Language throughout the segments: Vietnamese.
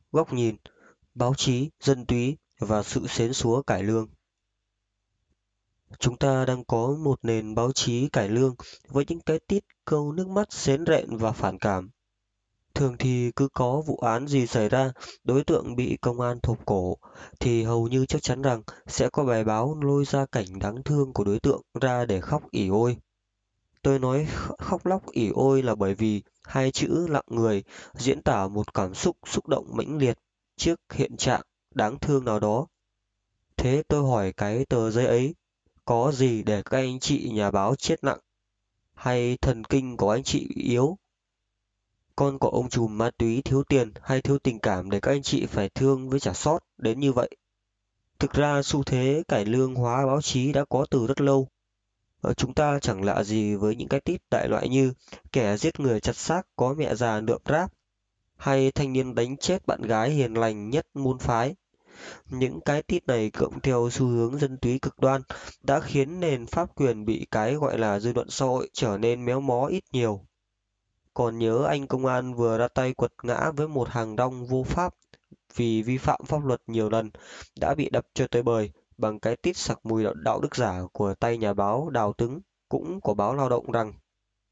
góc nhìn, báo chí, dân túy và sự xến xúa cải lương. Chúng ta đang có một nền báo chí cải lương với những cái tít câu nước mắt xến rện và phản cảm. Thường thì cứ có vụ án gì xảy ra, đối tượng bị công an thộp cổ, thì hầu như chắc chắn rằng sẽ có bài báo lôi ra cảnh đáng thương của đối tượng ra để khóc ỉ ôi. Tôi nói khóc lóc ỉ ôi là bởi vì hai chữ lặng người diễn tả một cảm xúc xúc động mãnh liệt trước hiện trạng đáng thương nào đó. Thế tôi hỏi cái tờ giấy ấy, có gì để các anh chị nhà báo chết nặng, hay thần kinh của anh chị yếu? Con của ông trùm ma túy thiếu tiền hay thiếu tình cảm để các anh chị phải thương với chả xót đến như vậy? Thực ra xu thế cải lương hóa báo chí đã có từ rất lâu. Chúng ta chẳng lạ gì với những cái tít đại loại như kẻ giết người chặt xác có mẹ già nượm ráp, hay thanh niên đánh chết bạn gái hiền lành nhất môn phái. Những cái tít này cộng theo xu hướng dân túy cực đoan đã khiến nền pháp quyền bị cái gọi là dư luận xã hội trở nên méo mó ít nhiều. Còn nhớ anh công an vừa ra tay quật ngã với một hàng rong vô pháp vì vi phạm pháp luật nhiều lần, đã bị đập cho tới bời bằng cái tít sặc mùi đạo đức giả của tay nhà báo Đào Tứng, cũng của báo Lao động rằng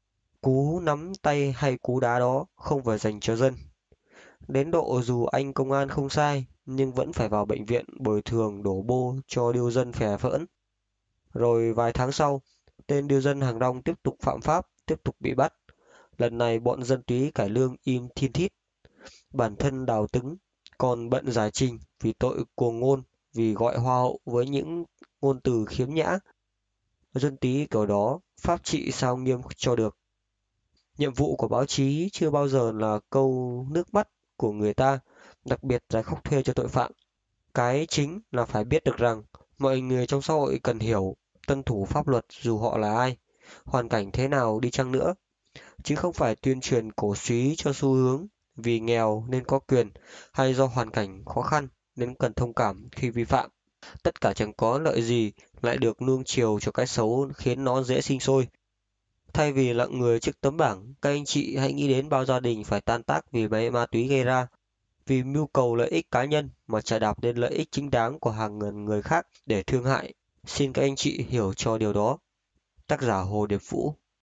cú nắm tay hay cú đá đó không phải dành cho dân. Đến độ dù anh công an không sai, nhưng vẫn phải vào bệnh viện bồi thường đổ bô cho điêu dân phè phỡn. Rồi vài tháng sau, tên điêu dân hàng rong tiếp tục phạm pháp, tiếp tục bị bắt. Lần này bọn dân túy cải lương im thin thít. Bản thân Đào Tứng còn bận giải trình vì tội cuồng ngôn, vì gọi hoa hậu với những ngôn từ khiếm nhã. Dân túy kiểu đó, pháp trị sao nghiêm cho được. Nhiệm vụ của báo chí chưa bao giờ là câu nước mắt của người ta, đặc biệt là khóc thuê cho tội phạm. Cái chính là phải biết được rằng mọi người trong xã hội cần hiểu, tuân thủ pháp luật dù họ là ai, hoàn cảnh thế nào đi chăng nữa, chứ không phải tuyên truyền cổ súy cho xu hướng vì nghèo nên có quyền, hay do hoàn cảnh khó khăn nên cần thông cảm khi vi phạm. Tất cả chẳng có lợi gì lại được nuông chiều cho cái xấu khiến nó dễ sinh sôi. Thay vì lặng người trước tấm bảng, các anh chị hãy nghĩ đến bao gia đình phải tan tác vì ma túy gây ra, vì mưu cầu lợi ích cá nhân mà chà đạp lên lợi ích chính đáng của hàng ngàn người khác để thương hại. Xin các anh chị hiểu cho điều đó. Tác giả Hồ Điệp Vũ.